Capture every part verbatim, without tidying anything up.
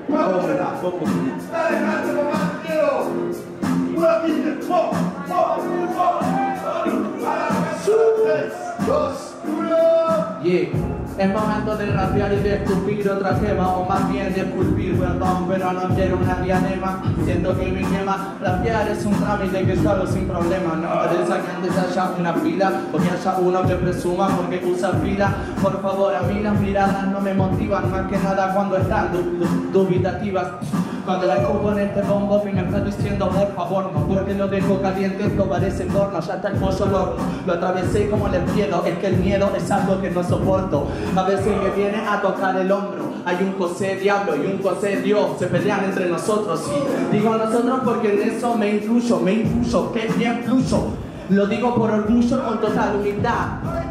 ¿Cuánto se da? Poco. Dale, cante, mamá, quiero. Una quince. Oh, oh, oh. Tres, dos, uno. Yeah. Es momento de rapear y de escupir otra gema, o más bien de esculpir, perdón, pero no quiero una diadema. Siento que mi quema, rapear es un trámite que solo sin problema. No me interesa que antes haya una fila, o que haya uno que presuma porque usa fila. Por favor, a mí las miradas no me motivan, más que nada cuando están du du dubitativas. Cuando la escupo en este bombo me está diciendo por favor no, porque lo dejo caliente, esto parece horno, ya está el pollo al horno. Lo atravesé como le miedo, es que el miedo es algo que no soporto. A veces me viene a tocar el hombro. Hay un José Diablo y un José Dios, se pelean entre nosotros. Y digo nosotros porque en eso me incluyo, me incluyo, que bien fluyo. Lo digo por orgullo con total humildad.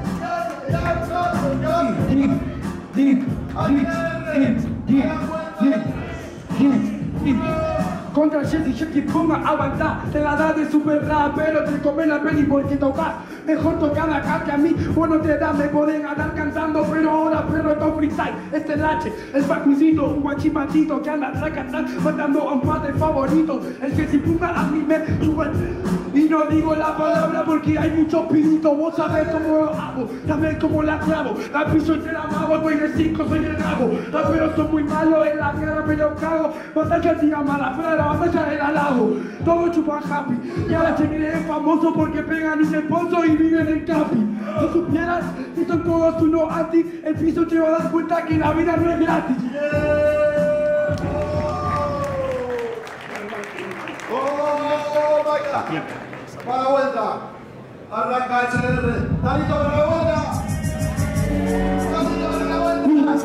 Contra Jesse, yo te ponga a aguantar. Te la da de super rap, pero te come la peli porque tocas. Mejor tocar acá que a mí. Bueno, te da, me pueden andar cantando, pero ahora perro está freestyle. Este es el H, el Facucito, un guachipatito que anda atrás cantando, matando a un padre favorito. El que se ponga a mí me sube. Y no digo la palabra porque hay muchos pinitos. Vos sabés cómo lo hago, sabés cómo la clavo. La piso y te la mago, voy de cinco, soy el rabo. Raperos son muy malos, en la cara me lo cago. Batalla tira mala, fuera de la batalla del alabo. Todos chupan happy. Y ahora se creen famosos porque pegan y se pozo y viven en Capi. Si supieras que son todos unos anti, el piso te va a dar cuenta que la vida no es gratis. Oh my God. Para la vuelta. Arranca H R. ¿Está listo para la vuelta? ¿Está listo para la vuelta?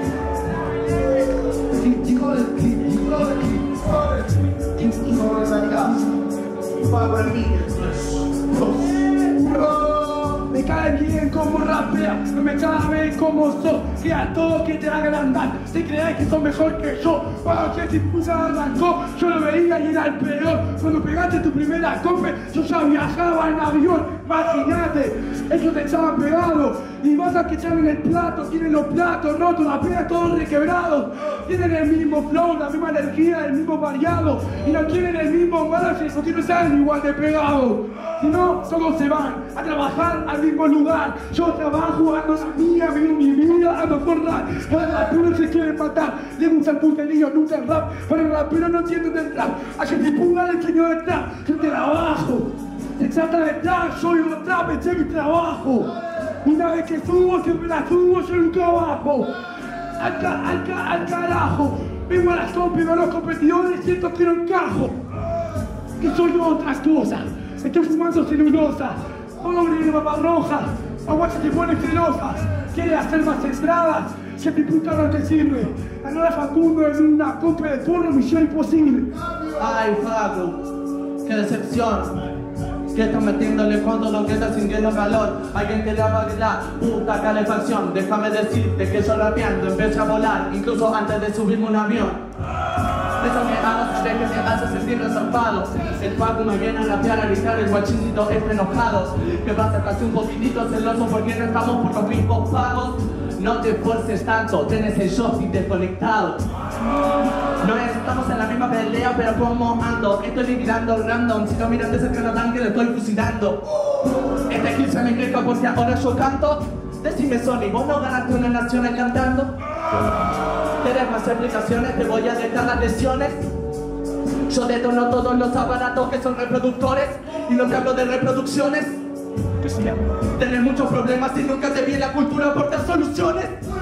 Chico del clip, chico del clip, chico de Sanigas. Para mí, tres, dos, uno. Me cae bien como rapea, no me cae bien como sos. Que a todos que te hagan andar, te crees que son mejor que yo. Cuando Jesse Pusa arrancó, yo lo veía y era el peor. Cuando pegaste tu primera copa, yo ya viajaba en avión. Imagínate, ellos te echaban pegado. Y vas a que echan en el plato, tienen los platos rotos, las penas todos requebrados. Tienen el mismo flow, la misma energía, el mismo variado. Y no tienen el mismo manager porque no están igual de pegados. Si no, todos se van a trabajar al mismo lugar. Yo trabajo, ando la mía, vivo mi vida, ando por rap. Los raperos se quieren matar, le gusta el puterío, nunca el rap. Pero el rapero no entiende del rap. A que te ponga el señor del trap, yo trabajo. Se trata de trap, yo vivo trap, ese es mi trabajo. Una vez que subo, siempre la subo, yo nunca bajo. Al, ca al, ca al carajo. Vengo a la sopa y veo a los competidores y siento que no encajo. Que soy otra cosa. Estoy fumando celulosa. Pobre de papas rojas. Agua se te pone celosa. Quiere hacer más entradas. Que mi puta no te sirve. Ganó a Facundo en una compra de porro, misión imposible. Ay, Facu, qué decepción. Que estás metiéndole cuando lo que estás sintiendo calor. Alguien que le apague la puta calefacción. Déjame decirte que yo rapeando empecé a volar, incluso antes de subirme a un avión. Eso me hace, que me hace sentir resarpado. El Facu me viene a rapear, a gritar, el guachicito está enojado. Que pasa casi un poquitito celoso porque no estamos por los mismos pagos. No te esfuerces tanto, tienes el joystick desconectado. No estamos en la misma pelea, pero como ando, estoy liquidando random. Si no miras de cerca no tanque, le estoy fusilando. Este kill se me queja porque ahora yo canto. Decime Sony, ¿vos no ganaste una nacional cantando? ¿Querés más explicaciones? Te voy a dejar las lesiones. Yo detono todos los aparatos que son reproductores. Y no te hablo de reproducciones. Tenés muchos problemas y nunca te vi en la cultura aportar soluciones.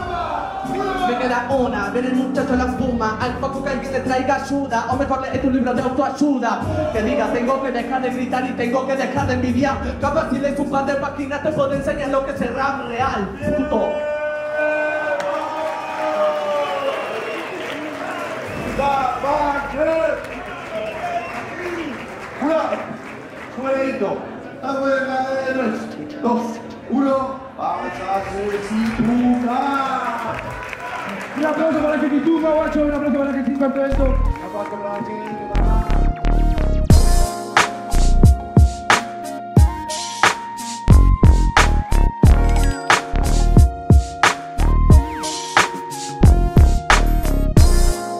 Me queda una, ver el muchacho la fuma. Al poco que alguien le traiga ayuda. O mejor lees un libro de autoayuda. Que diga, tengo que dejar de gritar y tengo que dejar de envidiar. Capaz si lees un par de páginas te puedo enseñar lo que es el rap real, puto. Jueguito. tres, dos, uno. Vamos a hacer cintura. Un aplauso para que Tituca, guacho, un aplauso para que Tituca, todo esto. Un aplauso para que